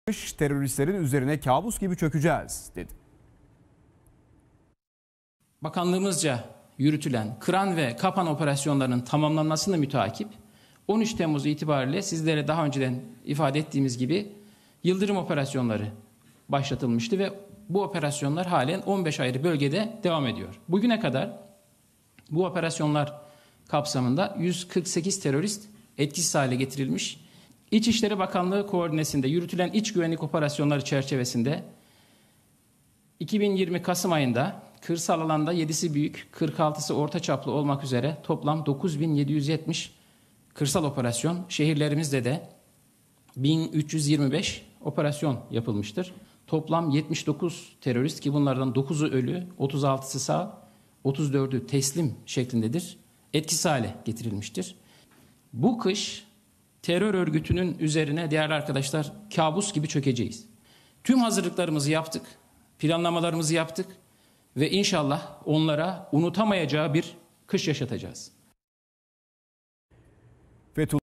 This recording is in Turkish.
Teröristlerin üzerine kabus gibi çökeceğiz dedi. Bakanlığımızca yürütülen Kıran ve Kapan operasyonlarının tamamlanmasını müteakip 13 Temmuz itibariyle sizlere daha önceden ifade ettiğimiz gibi Yıldırım operasyonları başlatılmıştı ve bu operasyonlar halen 15 ayrı bölgede devam ediyor. Bugüne kadar bu operasyonlar kapsamında 148 terörist etkisiz hale getirilmiş. İçişleri Bakanlığı koordinesinde yürütülen iç güvenlik operasyonları çerçevesinde 2020 Kasım ayında kırsal alanda 7'si büyük, 46'sı orta çaplı olmak üzere toplam 9770 kırsal operasyon, şehirlerimizde de 1325 operasyon yapılmıştır. Toplam 79 terörist ki bunlardan 9'u ölü, 36'sı sağ, 34'ü teslim şeklindedir. Etkisiz hale getirilmiştir. Bu kış terör örgütünün üzerine değerli arkadaşlar kabus gibi çökeceğiz. Tüm hazırlıklarımızı yaptık, planlamalarımızı yaptık ve inşallah onlara unutamayacağı bir kış yaşatacağız.